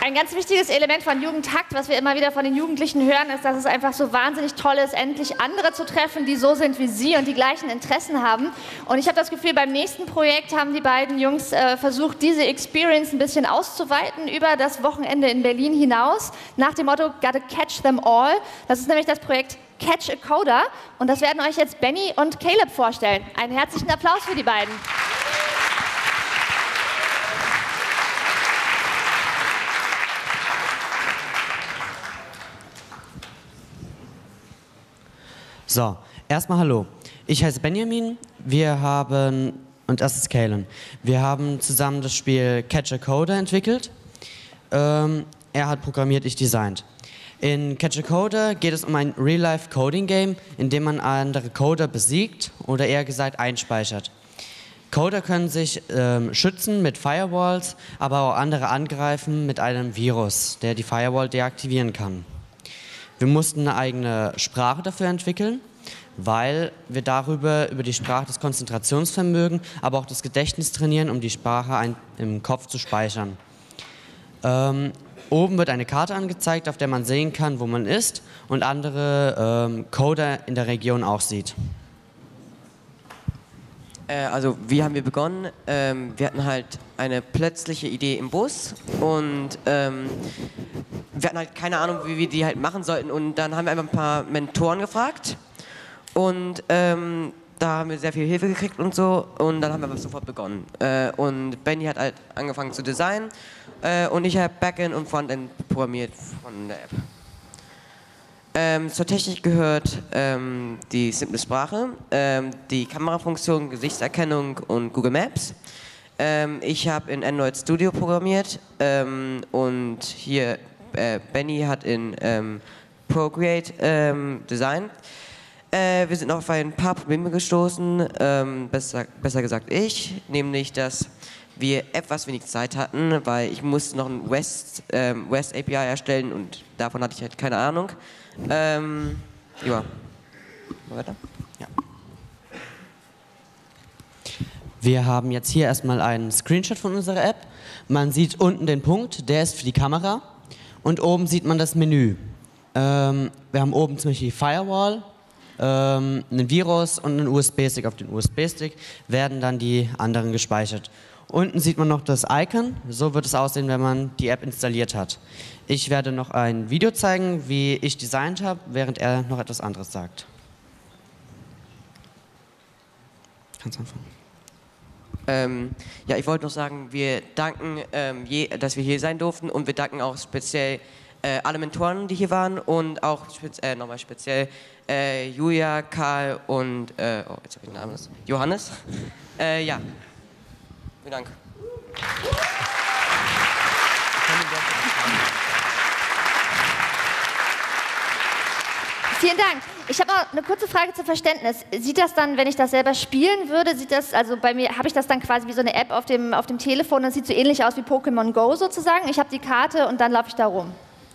Ein ganz wichtiges Element von Jugendhakt, was wir immer wieder von den Jugendlichen hören, ist, dass es einfach so wahnsinnig toll ist, endlich andere zu treffen, die so sind wie sie und die gleichen Interessen haben. Und ich habe das Gefühl, beim nächsten Projekt haben die beiden Jungs versucht, diese Experience ein bisschen auszuweiten über das Wochenende in Berlin hinaus, nach dem Motto Gotta Catch Them All. Das ist nämlich das Projekt Catch a Coder und das werden euch jetzt Benny und Caleb vorstellen. Einen herzlichen Applaus für die beiden. So, erstmal hallo. Ich heiße Benjamin, und das ist Kalen. Wir haben zusammen das Spiel Catch a Coder entwickelt. Er hat programmiert, ich designt. In Catch a Coder geht es um ein Real-Life-Coding-Game, in dem man andere Coder besiegt oder eher gesagt einspeichert. Coder können sich schützen mit Firewalls, aber auch andere angreifen mit einem Virus, der die Firewall deaktivieren kann. Wir mussten eine eigene Sprache dafür entwickeln, weil wir darüber über die Sprache das Konzentrationsvermögen, aber auch das Gedächtnis trainieren, um die Sprache im Kopf zu speichern. Oben wird eine Karte angezeigt, auf der man sehen kann, wo man ist und andere Coder in der Region auch sieht. Also wie haben wir begonnen? Wir hatten halt eine plötzliche Idee im Bus und wir hatten halt keine Ahnung, wie wir die halt machen sollten und dann haben wir einfach ein paar Mentoren gefragt und da haben wir sehr viel Hilfe gekriegt und so und dann haben wir einfach sofort begonnen. Und Benny hat halt angefangen zu designen und ich habe Backend und Frontend programmiert von der App. Zur Technik gehört die simple Sprache, die Kamerafunktion, Gesichtserkennung und Google Maps. Ich habe in Android Studio programmiert und hier Benny hat in Procreate designt. Wir sind auf ein paar Probleme gestoßen, besser gesagt ich, nämlich dass wir etwas wenig Zeit hatten, weil ich musste noch ein REST API erstellen und davon hatte ich halt keine Ahnung. Ja. Weiter? Ja. Wir haben jetzt hier erstmal einen Screenshot von unserer App. Man sieht unten den Punkt, der ist für die Kamera. Und oben sieht man das Menü. Wir haben oben zum Beispiel die Firewall, einen Virus und einen USB-Stick. Auf den USB-Stick werden dann die anderen gespeichert. Unten sieht man noch das Icon, so wird es aussehen, wenn man die App installiert hat. Ich werde noch ein Video zeigen, wie ich designt habe, während er noch etwas anderes sagt. Kannst anfangen. Ja, ich wollte noch sagen, wir danken, dass wir hier sein durften und wir danken auch speziell alle Mentoren, die hier waren und auch nochmal speziell Julia, Karl und oh, jetzt habe ich den Namen, Johannes. Ja. Vielen Dank. Vielen Dank. Ich habe noch eine kurze Frage zum Verständnis. Sieht das dann, wenn ich das selber spielen würde, also bei mir, habe ich das dann quasi wie so eine App auf dem Telefon, das sieht so ähnlich aus wie Pokémon Go sozusagen? Ich habe die Karte und dann laufe ich da rum.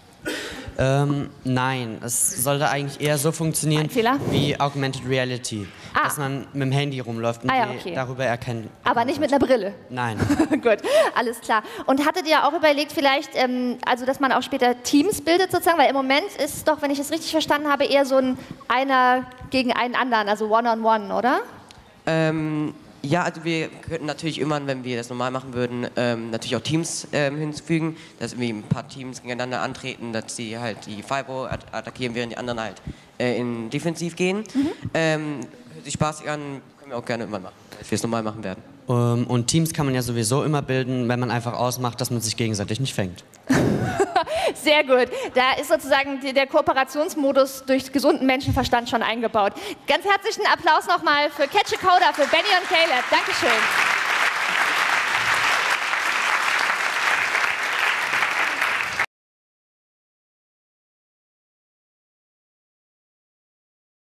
Nein, es sollte eigentlich eher so funktionieren wie Augmented Reality, dass man mit dem Handy rumläuft und darüber erkennen. Aber nicht mit einer Brille? Nein. Gut, alles klar. Und hattet ihr auch überlegt vielleicht, also dass man auch später Teams bildet sozusagen, weil im Moment ist es doch, wenn ich es richtig verstanden habe, eher so ein einer gegen einen anderen, also One-on-One, oder? Ja, also wir könnten natürlich immer, wenn wir das normal machen würden, natürlich auch Teams hinzufügen, dass wir ein paar Teams gegeneinander antreten, dass sie halt die Firewall attackieren, während die anderen halt in Defensiv gehen. Hört sich spaßig an, können wir auch gerne immer machen, dass wir es normal machen werden. Und Teams kann man ja sowieso immer bilden, wenn man einfach ausmacht, dass man sich gegenseitig nicht fängt. Sehr gut. Da ist sozusagen der Kooperationsmodus durch gesunden Menschenverstand schon eingebaut. Ganz herzlichen Applaus nochmal für Catch a Coder, für Benny und Caleb. Dankeschön.